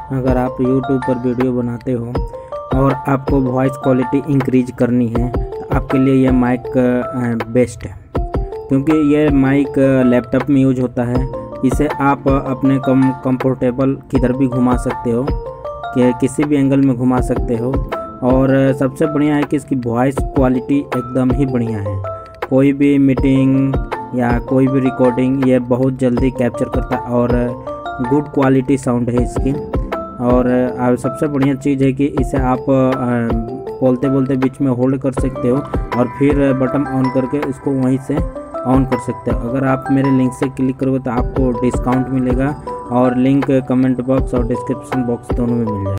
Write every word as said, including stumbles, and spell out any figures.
अगर आप यूट्यूब पर वीडियो बनाते हो और आपको वॉइस क्वालिटी इंक्रीज करनी है तो आपके लिए यह माइक बेस्ट है, क्योंकि यह माइक लैपटॉप में यूज होता है। इसे आप अपने कम कंफर्टेबल किधर भी घुमा सकते हो, कि किसी भी एंगल में घुमा सकते हो। और सबसे बढ़िया है कि इसकी वॉइस क्वालिटी एकदम ही बढ़िया है। कोई भी मीटिंग या कोई भी रिकॉर्डिंग ये बहुत जल्दी कैप्चर करता है और गुड क्वालिटी साउंड है इसकी। और सबसे बढ़िया चीज़ है कि इसे आप बोलते बोलते बीच में होल्ड कर सकते हो और फिर बटन ऑन करके इसको वहीं से ऑन कर सकते हो। अगर आप मेरे लिंक से क्लिक करोगे तो आपको डिस्काउंट मिलेगा और लिंक कमेंट बॉक्स और डिस्क्रिप्शन बॉक्स दोनों में मिल जाएगा।